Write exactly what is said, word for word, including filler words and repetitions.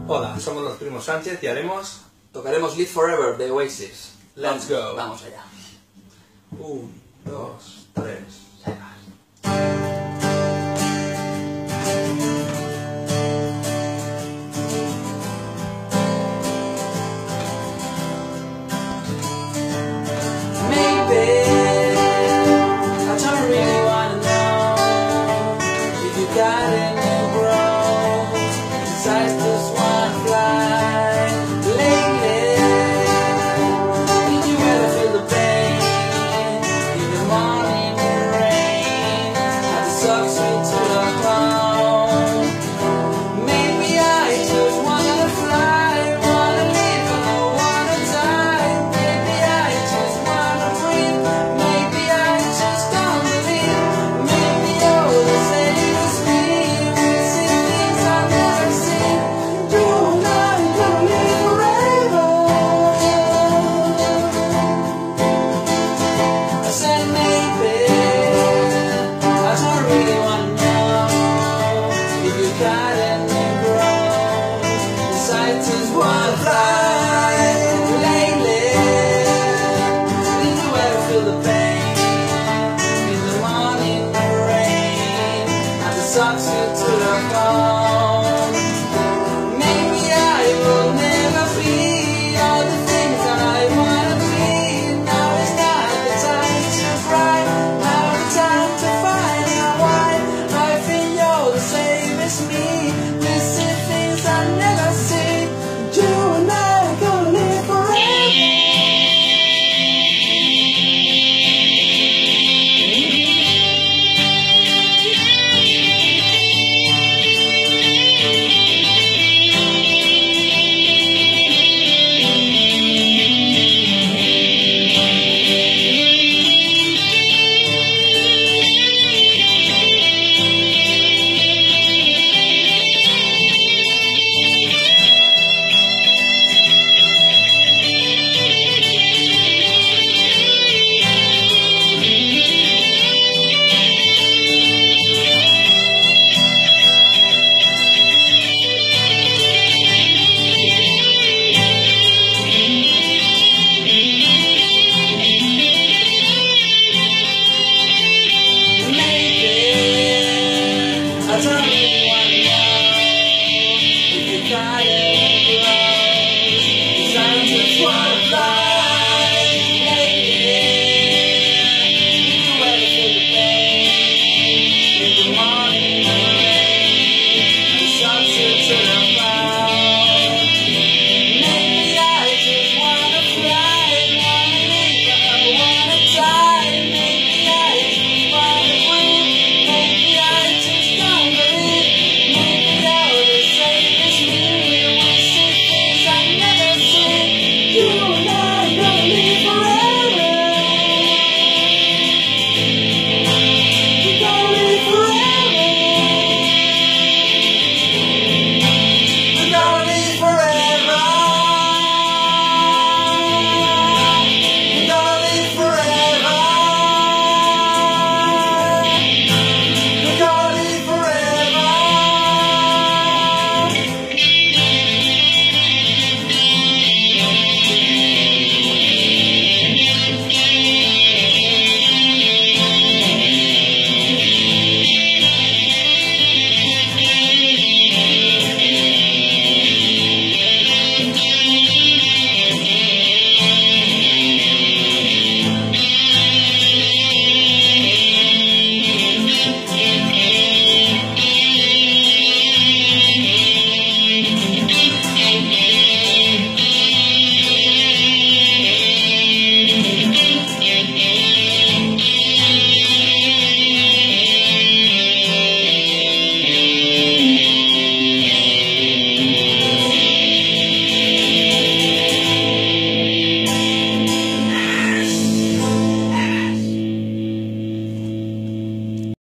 Hola, somos los primos Sánchez y haremos... Tocaremos Live Forever de Oasis. Let's go. Vamos allá. Un, dos, tres... Maybe I don't really wanna know if you got any growth. I just wanna fly lately. Did you ever feel the pain in the morning rain? And it sucks me to the bone. Maybe I just wanna fly, wanna live, and I wanna die. Maybe I just wanna breathe. Maybe I just don't believe. Maybe all the same as me. We see things I've never seen. You and I gonna live forever. I said maybe I don't really wanna know if you got it.